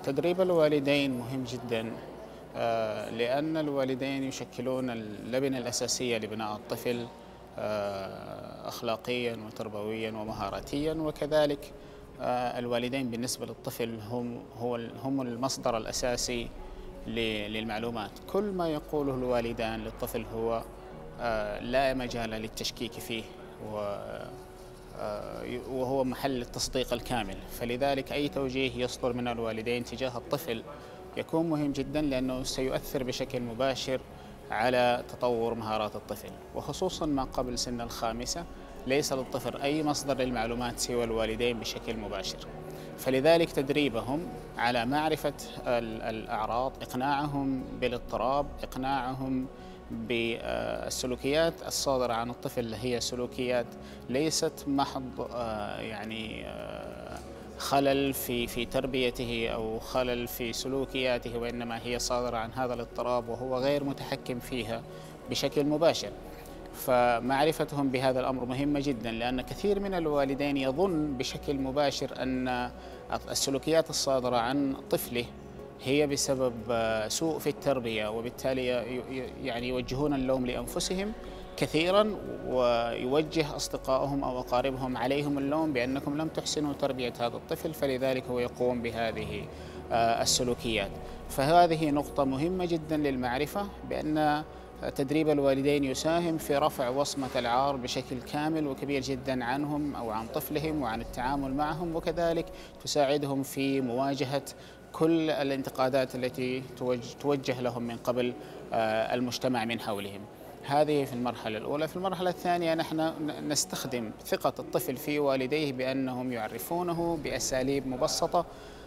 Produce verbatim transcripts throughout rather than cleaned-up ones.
تدريب الوالدين مهم جدا، آه، لأن الوالدين يشكلون اللبنة الأساسية لبناء الطفل آه، أخلاقيا وتربويا ومهاراتيا. وكذلك آه، الوالدين بالنسبة للطفل هم هو هم المصدر الأساسي للمعلومات. كل ما يقوله الوالدان للطفل هو آه، لا مجال للتشكيك فيه، وهو محل التصديق الكامل. فلذلك أي توجيه يصدر من الوالدين تجاه الطفل يكون مهم جدا، لأنه سيؤثر بشكل مباشر على تطور مهارات الطفل، وخصوصا ما قبل سن الخامسة ليس للطفل أي مصدر للمعلومات سوى الوالدين بشكل مباشر. فلذلك تدريبهم على معرفة الأعراض، إقناعهم بالاضطراب، إقناعهم بالسلوكيات الصادرة عن الطفل، هي سلوكيات ليست محض يعني خلل في في تربيته أو خلل في سلوكياته، وإنما هي صادرة عن هذا الاضطراب وهو غير متحكم فيها بشكل مباشر. فمعرفتهم بهذا الأمر مهمة جدا، لأن كثير من الوالدين يظن بشكل مباشر أن السلوكيات الصادرة عن طفله هي بسبب سوء في التربية، وبالتالي يعني يوجهون اللوم لأنفسهم كثيرا، ويوجه أصدقائهم أو أقاربهم عليهم اللوم بأنكم لم تحسنوا تربية هذا الطفل، فلذلك هو يقوم بهذه السلوكيات. فهذه نقطة مهمة جدا للمعرفة بأن تدريب الوالدين يساهم في رفع وصمة العار بشكل كامل وكبير جدا عنهم أو عن طفلهم وعن التعامل معهم، وكذلك تساعدهم في مواجهة كل الانتقادات التي توجه لهم من قبل المجتمع من حولهم. هذه في المرحلة الأولى. في المرحلة الثانية نحن نستخدم ثقة الطفل في والديه بأنهم يعرفونه بأساليب مبسطة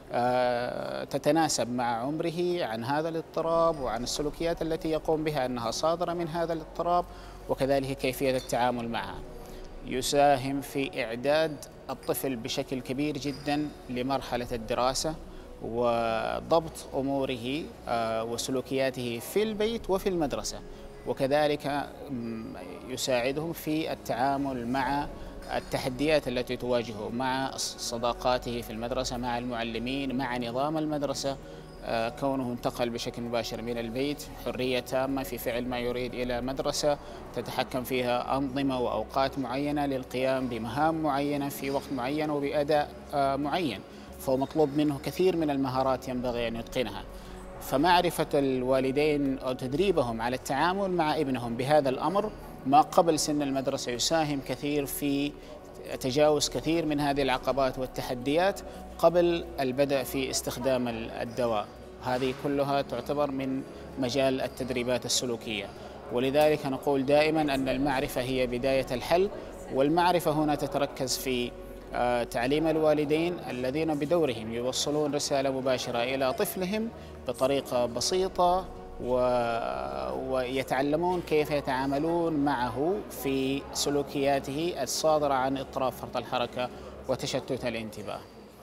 تتناسب مع عمره عن هذا الاضطراب وعن السلوكيات التي يقوم بها أنها صادرة من هذا الاضطراب، وكذلك كيفية التعامل معها. يساهم في إعداد الطفل بشكل كبير جدا لمرحلة الدراسة وضبط أموره وسلوكياته في البيت وفي المدرسة، وكذلك يساعدهم في التعامل مع التحديات التي تواجهه مع صداقاته في المدرسة، مع المعلمين، مع نظام المدرسة، كونه انتقل بشكل مباشر من البيت، حرية تامة في فعل ما يريد، إلى مدرسة تتحكم فيها أنظمة وأوقات معينة للقيام بمهام معينة في وقت معين وبأداء معين، فهو مطلوب منه كثير من المهارات ينبغي أن يتقنها. فمعرفة الوالدين أو تدريبهم على التعامل مع ابنهم بهذا الأمر ما قبل سن المدرسة يساهم كثير في تجاوز كثير من هذه العقبات والتحديات قبل البدء في استخدام الدواء. هذه كلها تعتبر من مجال التدريبات السلوكية، ولذلك نقول دائما أن المعرفة هي بداية الحل، والمعرفة هنا تتركز في تعليم الوالدين الذين بدورهم يوصلون رسالة مباشرة إلى طفلهم بطريقة بسيطة، ويتعلمون كيف يتعاملون معه في سلوكياته الصادرة عن اضطراب فرط الحركة وتشتت الانتباه.